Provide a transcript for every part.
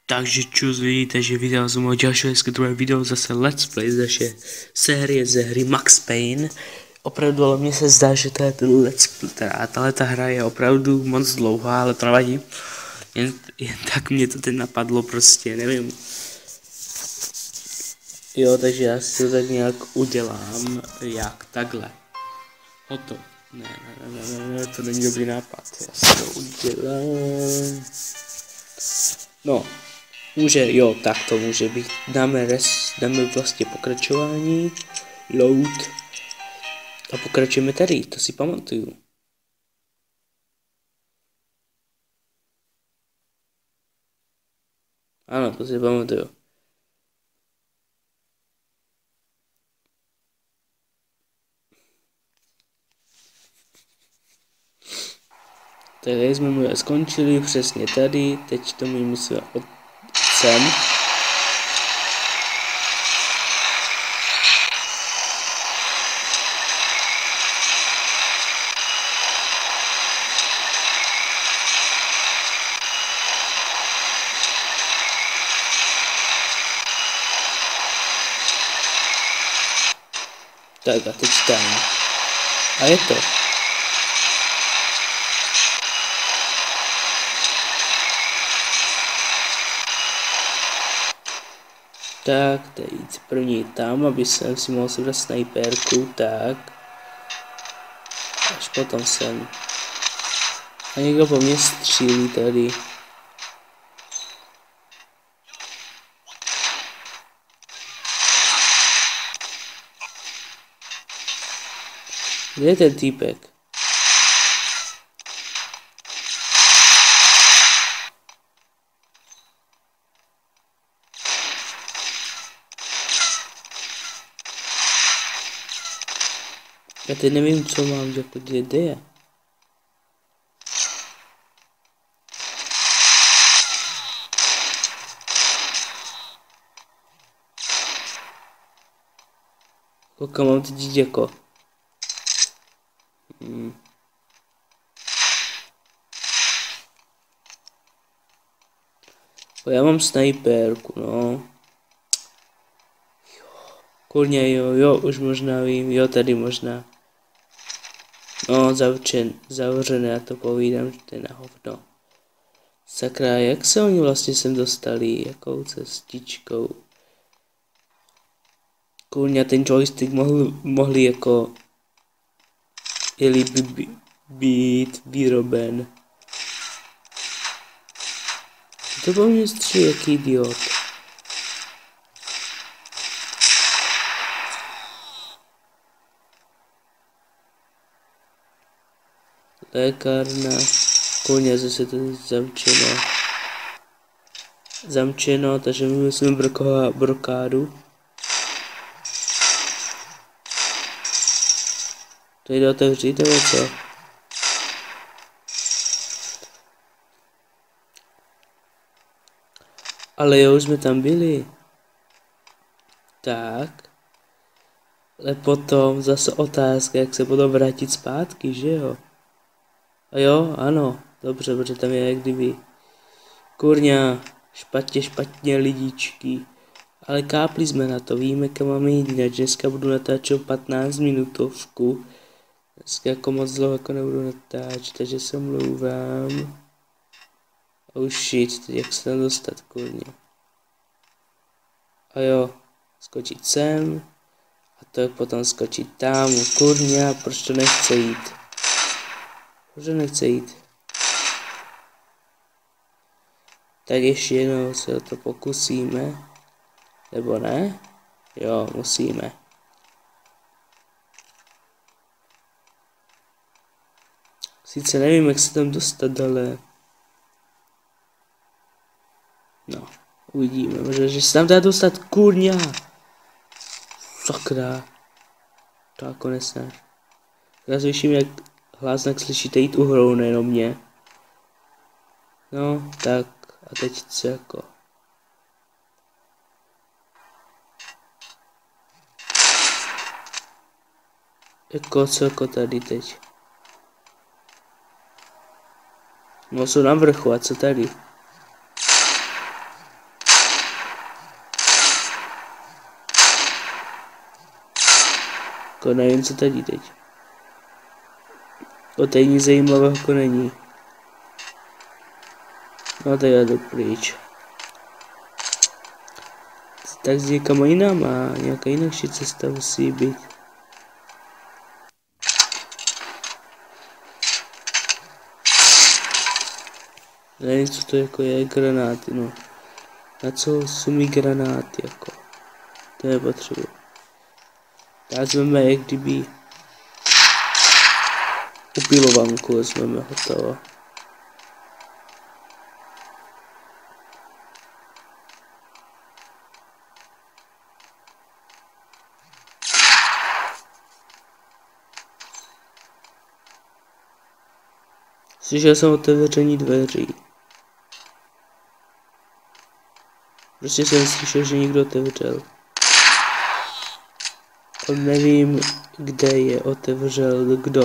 Takže čus, vidíte, že video z mého dalšího druhé video zase Let's Play z naše série ze hry Max Payne. Opravdu, ale mně se zdá, že to je ten Let's Play, tato hra je opravdu moc dlouhá, ale to nevadí. Jen tak mě to teď napadlo prostě, nevím. Jo, takže já si to tak nějak udělám, jak takhle. Hotovo. Ne, to není dobrý nápad, já si to udělám. No, může, jo, tak to může být. Dáme vlastně pokračování, load a pokračujeme tady, to si pamatuju. Ano, to si pamatuju. Tady jsme mu skončili přesně tady, teď to my musíme od sem. Tak a teď tam. A je to. Tak, teď jít první tam, aby jsem si mohl sebrat snajperku, tak. Až potom sem. A někdo po mně střílí tady. Kde je ten týpek? Já teď nevím, co mám, jako kde je. Koukám, mám teď jít jako. Já mám snajperku, no. Kurně, jo, už možná vím, jo, tady možná. No, zavřené, já to povídám, že to je na hovno. Sakra, jak se oni vlastně sem dostali, jakou cestičkou? Kurně, ten joystick mohli jako být vyroben. To po mně střílí, jaký idiot. Lékárna, koně, zase to je zamčeno, takže my musíme brokádu. To jde otevřít, nebo co? Ale jo, už jsme tam byli. Tak. Ale potom zase otázka, jak se potom vrátit zpátky, že jo? A jo, ano, dobře, protože tam je jak kdyby. Kurňa, špatně lidičky. Ale kápli jsme na to, víme, kam máme jít, jinak dneska budu natáčet 15 minutovku. Dneska jako moc dlouho jako nebudu natáčet, takže se mluvám. Oh shit, teď jak se tam dostat, kurňa. A jo, skočit sem. A to je potom skočit tam, kurňa, proč to nechce jít? Proč to nechce jít? Tak ještě jednou se o to pokusíme. Nebo ne? Jo, musíme. Sice nevím, jak se tam dostat, ale... No, uvidíme, možná, že se tam dá dostat, kurňa! Sakra. To jako nesnáš. Já slyším, jak hlásnak slyšíte jít uhrou, nejenom mě. No, tak, a teď co jako... Jako co jako tady teď? No jsou na vrchu, a co tady? Jako nevím, co tady teď. To tady nic zajímavého jako není. No tady já jdu pryč. Tak s někam jinam a nějaká jináčí cesta musí být. Nevím, co to jako je, granáty, no. Na co jsou mi granáty, jako. To nepotřebuji. Tak vezmeme, jak kdyby upilovanku vezmeme, hotovo. Slyšel jsem otevření dveří. Prostě jsem slyšel, že někdo otevřel. Ale nevím, kde je otevřel kdo.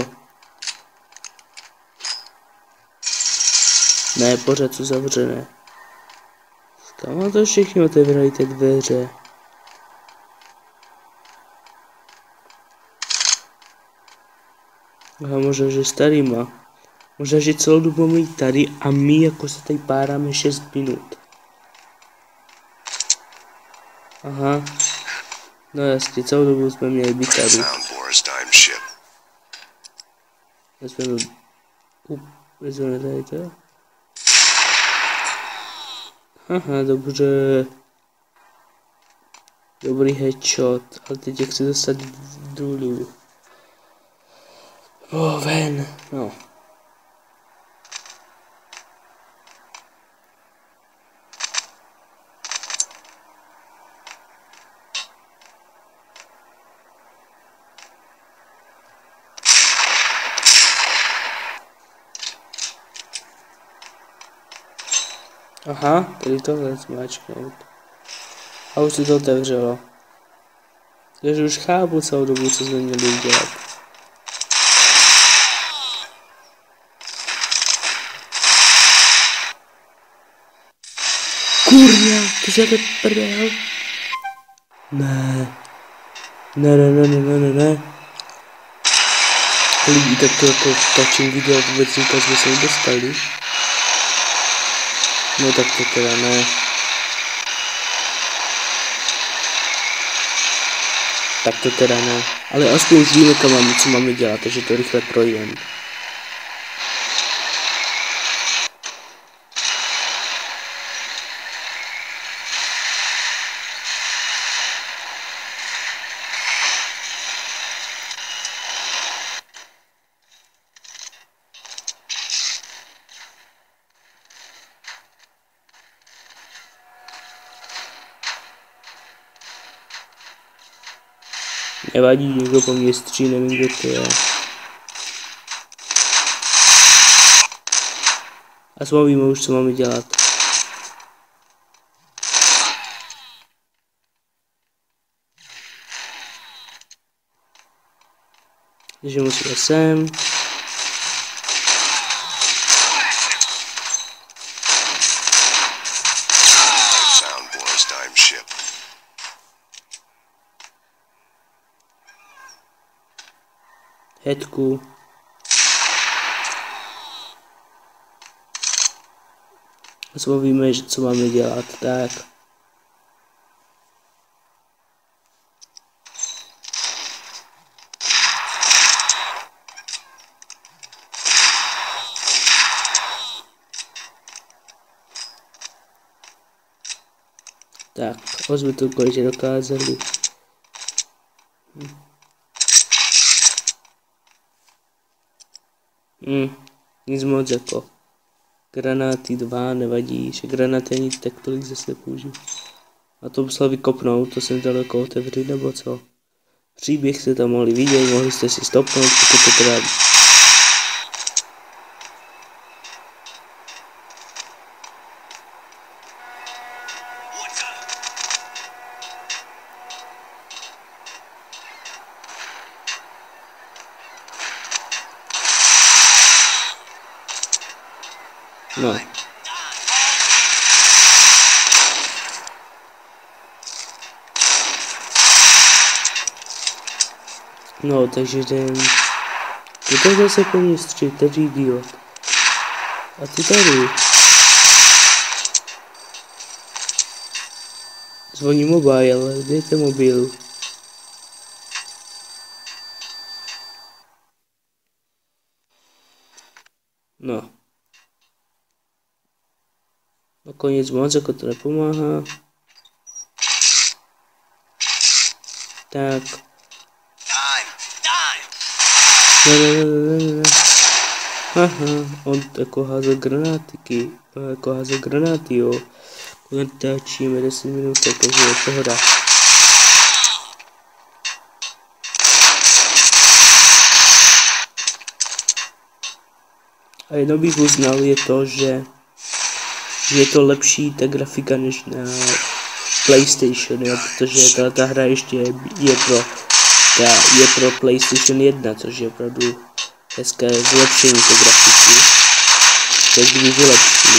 Ne, pořád jsou zavřené. Kam to všichni otevřeli ty dveře? Aha, možná, že starý má. Možná, že celou dobu mají tady a my jako se tady páráme 6 minut. Aha. No jasně, celou dobu jsme měli být tady. Vezmeme tady to. Aha, dobře. Dobrý headshot, ale teď jak se dostat dolů. Ven, no. Aha, tady tohle zmáčknout. A už se to otevřelo. Takže už chápu celou dobu, co jsme měli dělat. Kurňa, ty jsi to prdel. Ne. Ne. Lidi, tak to jako točím video vůbec nikdo jsme se nedostali. No tak to teda ne. Tak to teda ne. Ale aspoň už víme, co máme dělat, takže to rychle projdeme. Nevadí, někdo po mě stří, nevím, kdo to je. A víme už, co máme dělat. Takže musíme sem. Headku. A víme, co máme dělat, tak. Tak, už jsme to konečně dokázali. Nic moc jako. Granáty 2 nevadí, že granáty ani tak tolik zase nepoužiju. A to musel vykopnout, to jsem daleko otevřít nebo co. Příběh jste tam mohli vidět, mohli jste si stopnout, pokud to teda... No. No, takže jdem. Je to zase po mně střít, tady idiot. A ty tady. Zvoní mobile, kde je ten mobil? No. Nakonec moc, jako to nepomáhá. Tak. Ne. Haha, on jako házel granátiky. Jako házel granáty, jo. Natáčíme 10 minut, takže je pohoda. A jedno bych uznal je to, že je to lepší ta grafika než na PlayStation, jo, protože ta hra ještě je pro PlayStation 1, což je opravdu hezké zlepšení té grafiky. Tak by vylepšili.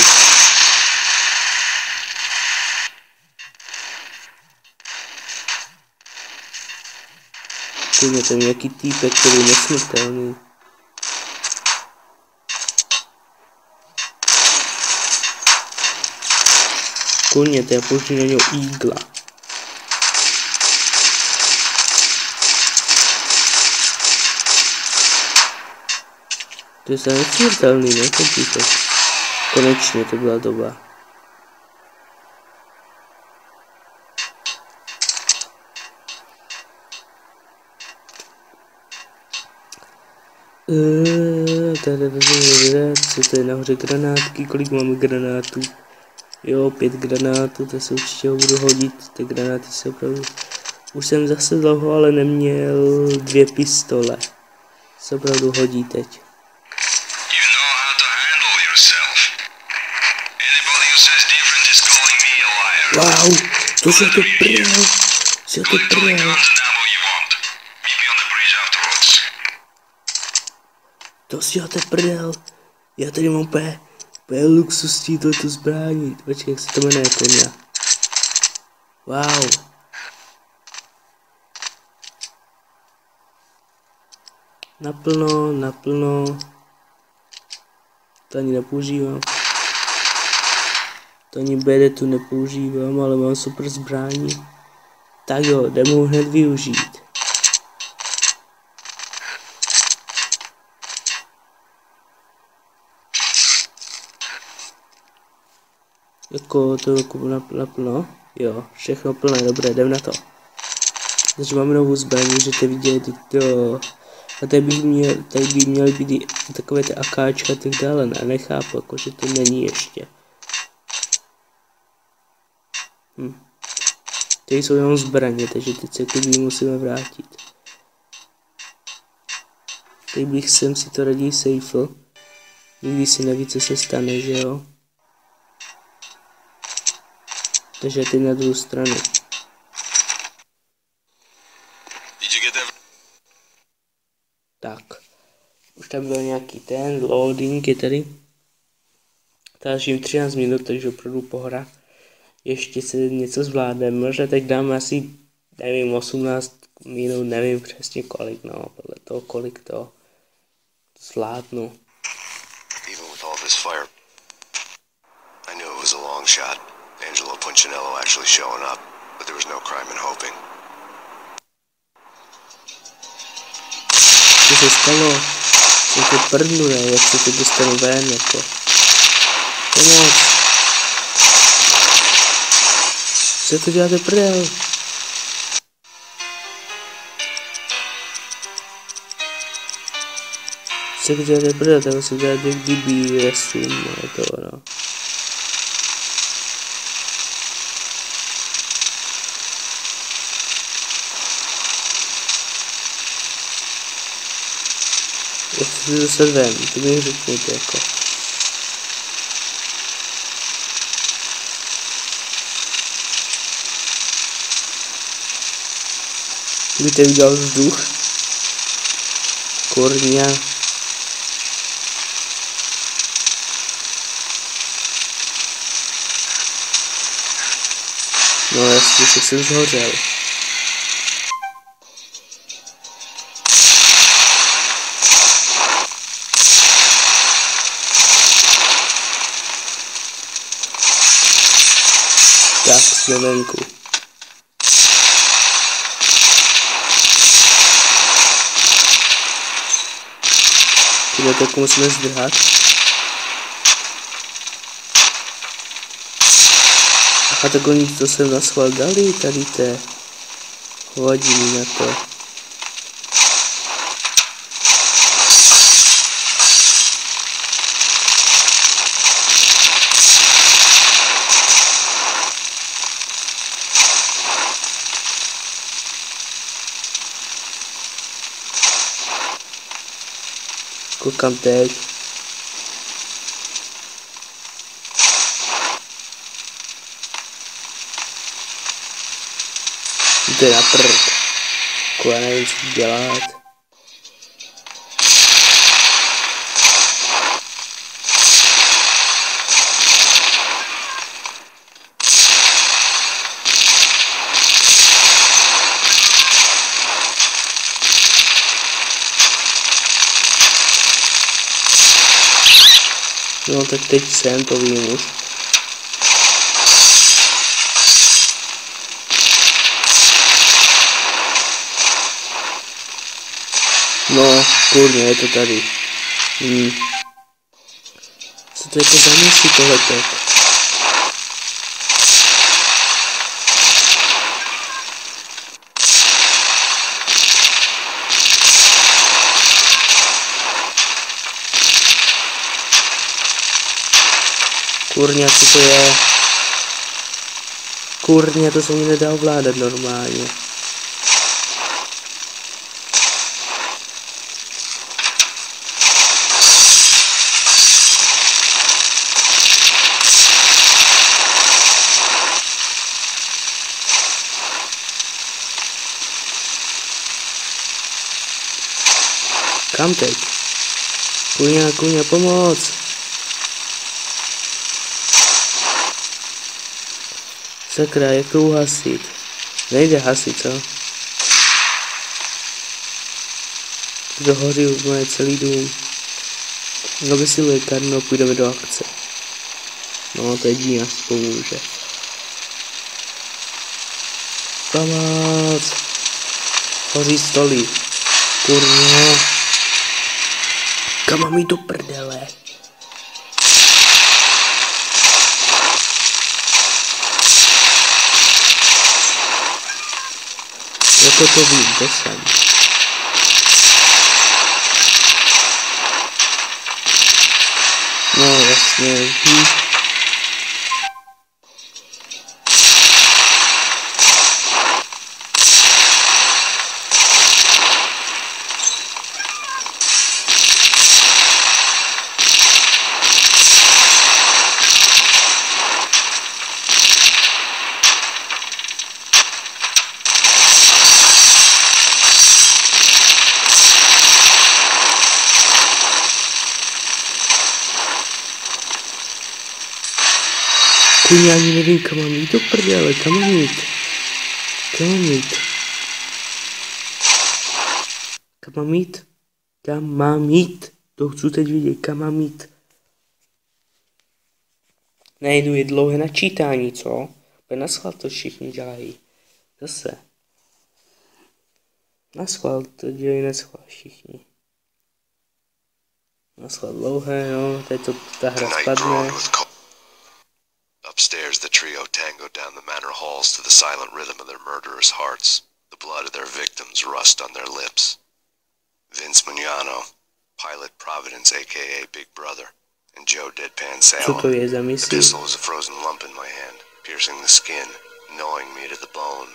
Kurně, tam nějaký týpek, který je nesmrtelný. Kurně, to je použít na něho Eagla. To je samé nesmrtelný, ne, ten týpek. Konečně to byla doba. Co to je nahoře granátky, kolik máme granátů? Jo, 5 granátů, to se určitě budu hodit, ty granáty se opravdu... Už jsem zase dlouho, ale neměl 2 pistole. Se opravdu hodí teď. Wow, to se to prdel, To si to prdel, já tady mám úplně luxusní toto zbraní. Počkej, jak se to jmenuje, kurňa. Wow. Naplno. To ani nepoužívám. To ani BD tu nepoužívám, ale mám super zbraní. Tak jo, jdeme ho hned využít. Jako to jako naplno. Jo, všechno plné, dobré, jdem na to. Takže máme novou zbraň, můžete vidět to. A tady by měly být takové ty akáčka a tak dále, ne, nechápu, jakože to není ještě. Tady jsou jenom zbraně, takže teď se klidně musíme vrátit. Tady bych sem si to raději sejfl. Nikdy si neví, co se stane, že jo. Takže teď na druhou stranu. Tak. Už tam byl nějaký ten loading, je tady. Dalším 13 minut, takže opravdu pohra. Ještě se něco zvládneme, možná teď dáme asi, nevím, 18 minut, nevím přesně kolik, no, podle toho, kolik to zvládnu. Even with all this fire, I knew it was a long shot. Angelo Punchinello actually showing up, but there was no crime in hoping. Co se stalo? Co to prdnu, ne? Jak se to dostanu ven, jako. Pomoc. Co to děláte prdel? Co to děláte prdel? Takhle se děláte kdyby resume, to no. Jak se to dostat ven? To mi řekněte jako. Kdybyste udělal vzduch. Kurňa. No jasně, že jsem zhořel. jsme venku. Tyhle tak musíme zdrhat. Aha, tak oni to sem na schvál dali, tady té hodiny na to. Koukám teď. To je na prd. Já nevím, co dělat. No tak teď jsem, to vím už. No, kurně, je to tady. Co to je to za misi tohleto? Kurňa, co to je? Kurňa, to se mi nedá ovládat normálně. Kam teď? Kurňa, pomoc! Sakra, jak to uhasit? Nejde hasit, co? Dohoří moje celý dům. No vysiluje Karno, půjdeme do akce. No, to jediný nás pomůže. Pomoc! Hoří stoly. Kurňa. Kam mám jít do prdele? Jako to vím, to jsem. No jasně. Kurňa, ani nevím, kam mám jít do prdele, kam mám jít? Kam mám jít? Kam mám jít? Kam mám jít? To chci teď vidět, kam mám jít. Nejdu je dlouhé načítání, co? Na schvál to všichni dělají. Zase. Na schvál to dělají na schvál všichni. Na schvál dlouhé, no, teď to ta hra spadne. Upstairs, the trio tangoed down the manor halls to the silent rhythm of their murderers' hearts. The blood of their victims rust on their lips. Vince Mugnano, Pilot Providence, a.k.a. Big Brother, and Joe Deadpan Co to Salem. je za The misi? pistol was a frozen lump in my hand, piercing the skin, gnawing me to the bone.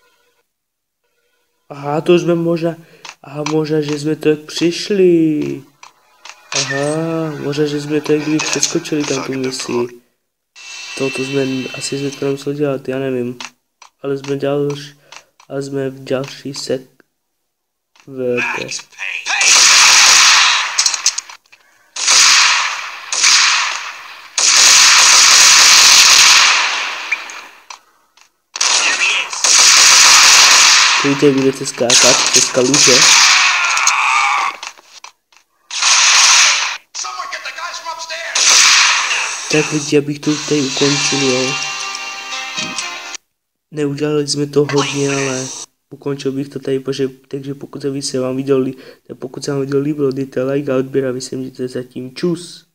Aha, to jsme možná... Aha, možná, že jsme to přišli. Aha, možná, že jsme to kdyby přeskočili tam tu misi. To jsme asi to nemuseli dělat, já nevím. Ale jsme v další VP. Víte, budete skákat přes kaluže. Tak lidi, abych to tady ukončil, jo. neudělali jsme to hodně, ale ukončil bych to tady, takže pokud se vám video líbilo, dejte like a odběr a vy se mějte zatím čus.